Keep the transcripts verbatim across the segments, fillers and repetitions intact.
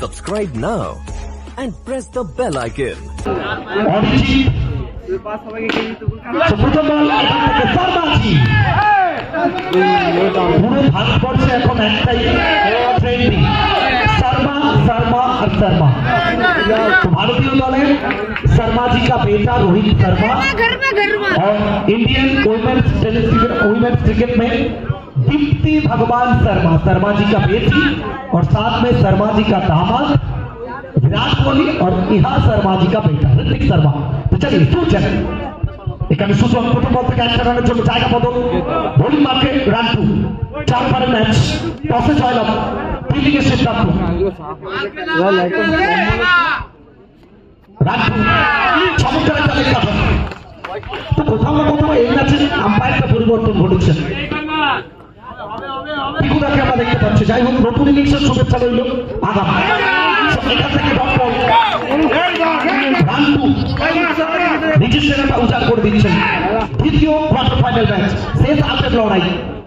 Subscribe now and press the bell icon. ভারতবর্ষে এখন একটাই ট্রেন্ডিং शर्मा शर्मा और शर्मा। तो भारतीय दल है शर्मा जी का बेटा रोहित शर्मा और इंडियन वुमेन्स वुमेन्स क्रिकेट में दीप्ति भगवान शर्मा, शर्मा जी का बेटी और साथ में शर्मा जी का दामाद विराट कोहली और इहा शर्मा जी का बेटा ऋतिक शर्मा। तो चलिए सूचन এখানে সুজন প্রথম বল থেকে একটা রানের জন্য জায়গা বদল, বোলিং মার্কে রান টু, চার ওভারের ম্যাচ, টসে জয়লাভ, ফিল্ডিং এর সিদ্ধান্ত, রান টু, চমৎকার একটা লেগ কাটা। তো কোথাও না কোথাও এই ম্যাচে আম্পায়ারটা পরিবর্তন ঘটেছে, পিকুদাকে আমরা দেখতে পাচ্ছি। যাই হোক, নতুন ইনিংসের শুভেচ্ছা রইল আগাম। এখান থেকে ডট বল, রান টু, নিজের সেরাটা উজাড় করে দিচ্ছেন। দ্বিতীয় কোয়ার্টার ফাইনাল ম্যাচ, শেষ আটের লড়াই।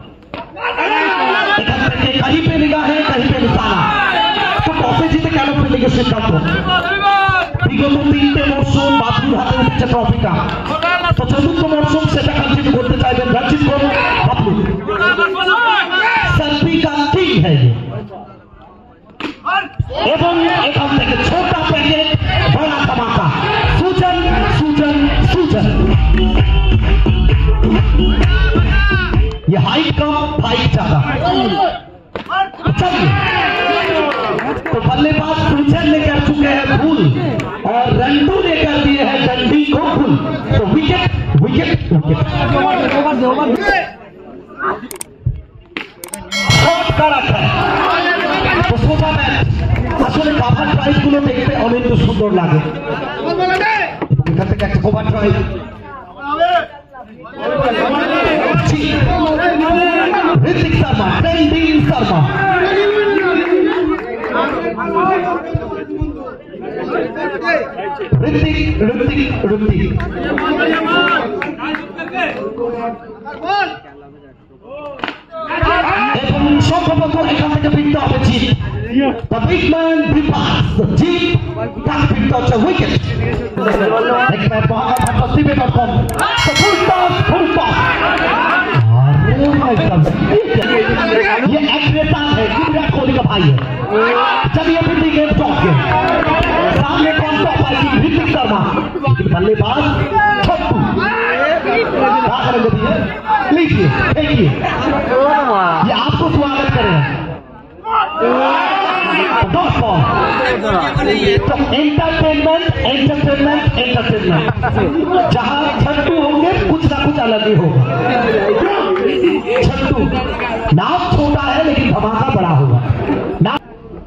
এখান থেকে কাহি পে নিগাহে কাহি পে নিশানা। তো টসে জিতে কেন ফিল্ডিংয়ের সিদ্ধান্ত? বিগত তিনটে মরশুম বাবুর হাতে উঠেছে ট্রফিটা, তো চতুর্থ মরশুম সেটা কন্টিনিউ করতে চাইবেন রঞ্জিত বাবু। सर्दी का किंग है ये, एवं एवं থেকে छोटा पैकेट बड़ा धमाका। सूजन सूजन सूजन, ये हाइट कम फाइट ज्यादा। चलिए, तो बल्लेबाज सूजन ने कर चुके हैं भूल और रंटू ने कर दिए हैं डंडी को भूल। तो विकेट विकेट विकेट तो सोचा मैच আসলে কভার ড্রাইভ গুলো দেখতে অনেক সুন্দর লাগে। এখান থেকে একটা cover drive, Hrithik Sharma, trending Sharma, Hrithik Hrithik Hrithik এবং সম্ভবত এখান থেকে ফিরতে হবে জিপ। The big man Vipas, the jeep, that picked out a wicket. Next man, Mohammad Hafiz Tibe dot com. So full toss, full toss. अरे भाई साहब, ये एक्रेता है, विराट कोहली का भाई है। चलिए फिर गेम टॉप के सामने कौन टॉप आएगी? ऋतिक शर्मा, बल्लेबाज छोटू। क्या करेंगे भैया? लीजिए, देखिए, ये आपको स्वागत करें। तो एंटरटेनमेंट एंटरटेनमेंट एंटरटेनमेंट, जहां छट्टू होंगे कुछ ना कुछ अलग ही होगा। छट्टू नाम छोटा है लेकिन धमाका बड़ा होगा। नाम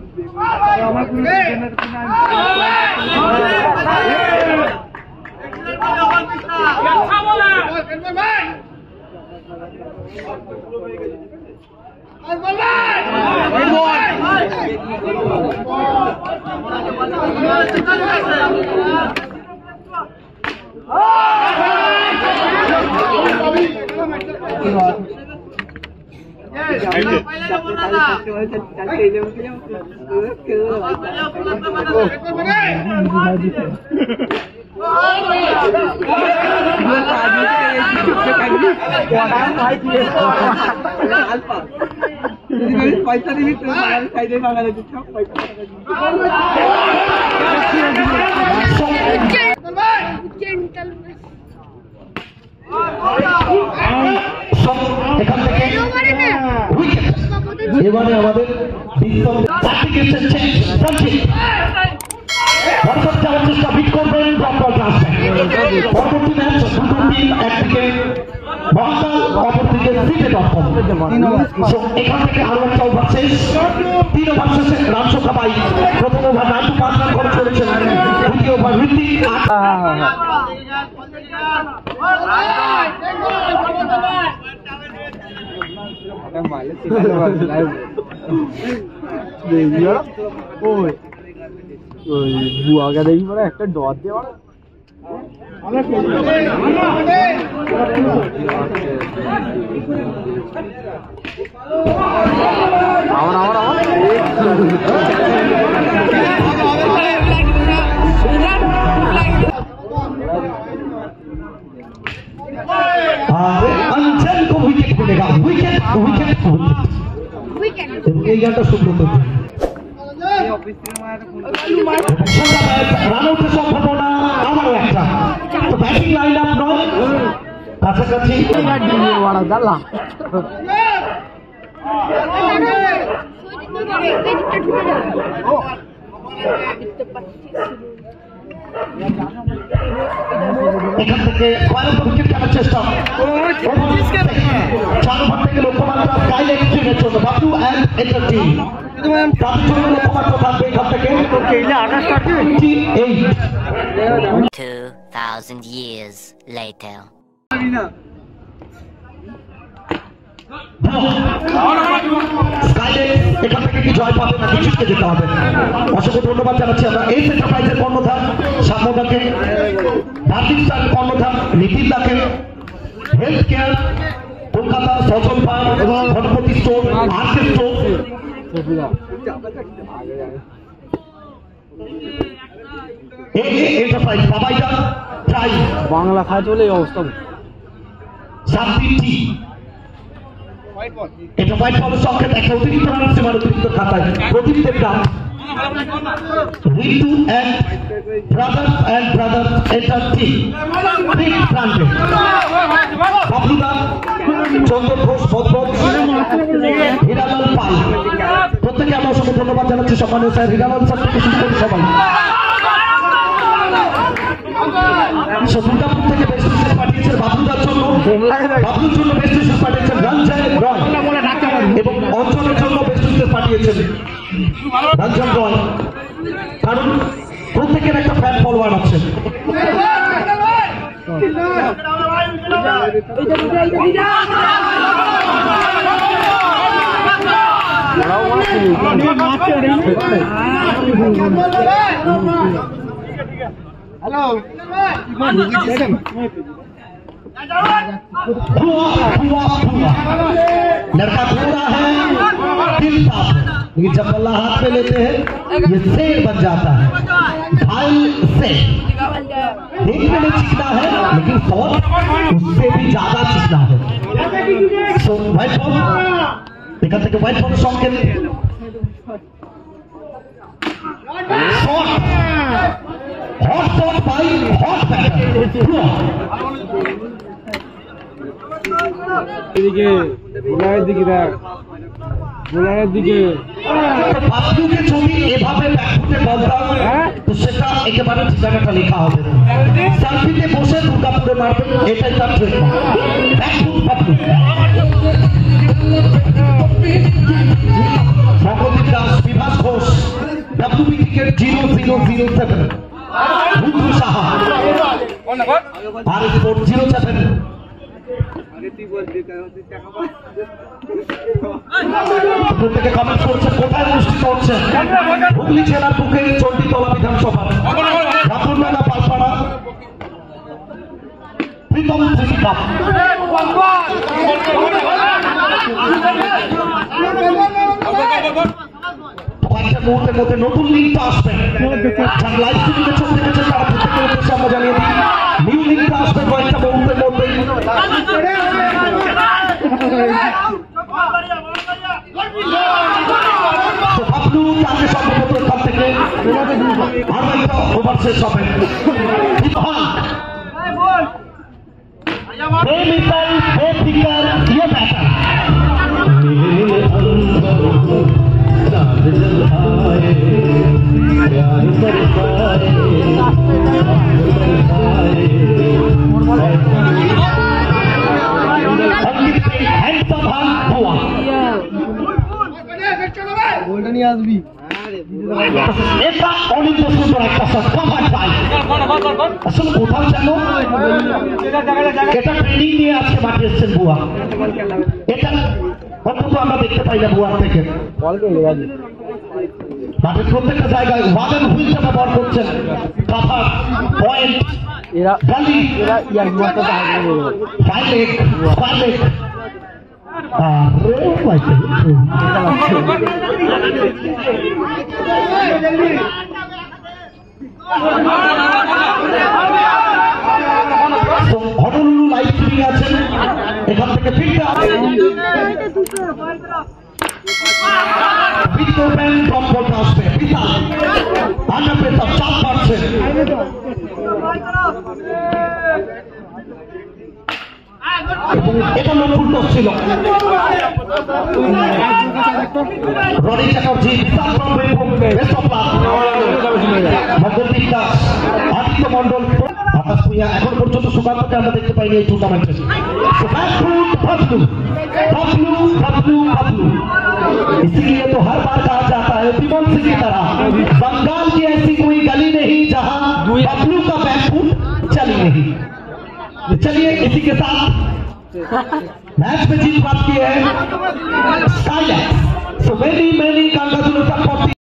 पैसा नहीं खाई मांगा এবারে আমাদের চেষ্টা বিট করবেন পরবর্তী ম্যাচ দুটো টিম, একদিকে মহাকাল অপরদিকে সিটে ডট কম। এখান থেকে আরো একটা ওভার শেষ, তিন ওভার শেষে রান সংখ্যা পাই। প্রথম ওভার রান টু পাঁচ রান করে চলেছেন, দ্বিতীয় ওভার ঋতিক বুয়াকে দেখি পরে একটা ডট দিয়ে আমার আমার আমার উইকেট উইকেট এই গানটা শুনতে তো রান আউটের সম্ভাবনা আমারও একটা তো ব্যাটিং লাইন আপ নয় কাছাকাছি এখান থেকে উইকেট খেলার চেষ্টা চার ওভার থেকে লক্ষ্যমাত্রা স্কাই লেগ টিমের জন্য বাবলু অ্যান্ড এন্টার টিম তাদের জন্য লক্ষ্যমাত্রা থাকবে এখান থেকে Two thousand years later. এখান থেকে কি জয় পাবে নাকি জিততে যেতে হবে অসংখ্য ধন্যবাদ জানাচ্ছি আমরা এই এন্টারপ্রাইজের কর্ণধার সাম্যদাকে ভার্টিক স্টার কর্ণধার নিতিন দাকে health care Kolkata Sajal Pal Ganapati store RK store enterprise বাবাইদা ট্রাই বাংলা খায় চলে এই অবস্থা শান্তি টি এটা হোয়াইট বলের সংকেত একটা অতিরিক্ত রান সীমার অতিরিক্ত খাতায় প্রদীপদের নাম Ritu and brothers and brothers enter team ঠিক প্রান্তে বাবলুদা চন্দন ঘোষ ভদ্রক হীরালাল পাল প্রত্যেকে আমরা অসংখ্য ধন্যবাদ জানাচ্ছি সম্মানীয় স্যার হীরালাল স্যার থেকে শুরু করে সবাই দুর্গাপুর থেকে বেস্ট উইশেস পাঠিয়েছেন বাবলুদার জন্য বাবলুর জন্য বেস্ট উইশেস পাঠিয়েছেন রঞ্জন রয় এবং অঞ্চলের জন্য বেস্ট উইশেস পাঠিয়েছেন রঞ্জন রয় কারণ প্রত্যেকের একটা ফ্যান ফলোয়ার আছে हेलो लड़का पूरा है दिल साफ है लेकिन जब बल्ला हाथ में लेते हैं ये शेर बन जाता है ढाई से देखने में चिकना है लेकिन शॉट उससे भी ज्यादा चिकना है सो व्हाइट बॉल एखान থেকে white ball Sanket shot hot shot by hot batter এদিকে বোলারের দিকে দেখ বোলারের দিকে বাবলুকে যদি এভাবে ব্যাকফুটে বল দাও তো সেটা একেবারে ঠিকানাটা লেখা হবে সেলফিতে বসে দুর্গাপুরে মারবেন এটাই তার trademark back foot Bablu Bhagabati Das Bibhas Ghosh WB cricket zero zero zero seven Rudra Saha আর স্পোর্ট জিরো সেভেন প্রত্যেকে কমেন্ট করছেন কোথায় অনুষ্ঠিত হচ্ছে হুগলি জেলার বুকে চণ্ডীতলা বিধানসভা ঠাকুরনাগা পালপাড়া প্রীতম সিটি কাপ কয়েকটা মুহূর্তের মধ্যে নতুন লিঙ্কটা আসবে যারা লাইভ স্ট্রিমিংয়ে চোখ দেখেছেন তারা প্রত্যেকের উদ্দেশ্যে আমরা জানিয়ে দিই নিউ লিঙ্কটা আসবে কয়েকটা মুহূর্তের মধ্যে বাবলু তাকে সম্ভবত এখান থেকে আরো একটা ওভার শেষ হবে বেমিসাইল বেফিকার ইয়ে ব্যাটার আসবি এটা অনেক সুন্দর একটা শট কভার পাই আসলে কোথাও যেন এটা ট্রেনিং নিয়ে আজকে মাঠে এসছেন বুয়া এটা অন্তত আমরা দেখতে পাই না বুয়ার থেকে মাঠের প্রত্যেকটা জায়গায় ওয়াগন হুইলটা ব্যবহার করছেন কাভার পয়েন্ট এরা গালি এরা ইয়ার মাত্রা ফাইভ লেগ ফাইভ লেগ আরে ভাই হনুলু লাইভ স্ট্রিমিং আছেন এখান থেকে ফিরতে बिग ओपन टॉप पॉडकास्ट पे पिता आना पे सब चाप पार्ट এটা লক্ষ্য করছিল Roni Chatterjee Bishal best of luck Mangaldeep Das Aditya Mondal Akash Bhuiyan এখন পর্যন্ত সুকান্তকে আমরা দেখতে পাইনি এই টুর্নামেন্টে बबलू बबलू बबलू बबलू इसीलिए तो हर बार कहा जाता है विमल सिंह की तरह बंगाल की ऐसी कोई गली नहीं जहां बबलू का बैकफुट चली नहीं। चलिए इसी के साथ मैच में जीत प्राप्त की है Skylax. So many many congratulation for